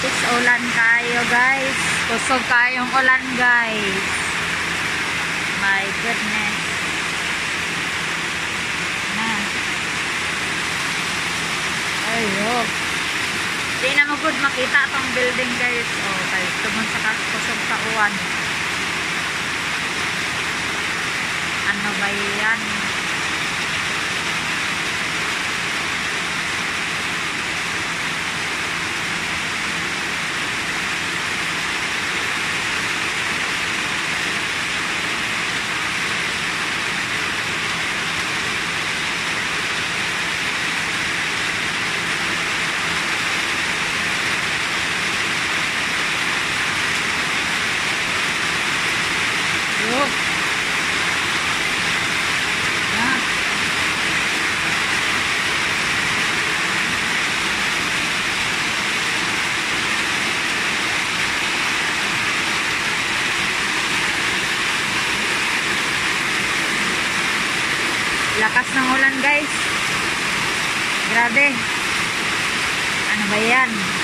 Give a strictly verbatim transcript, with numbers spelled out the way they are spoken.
It's ulan kayo guys. Kusog kayong ulan guys. My goodness. Na. Ayo. Di na mo good makita tong building guys. Oh, kay tugon sa kusog sa uwan. Ano ba yan? Lakas ng ulan guys. Grabe. Ano ba yan?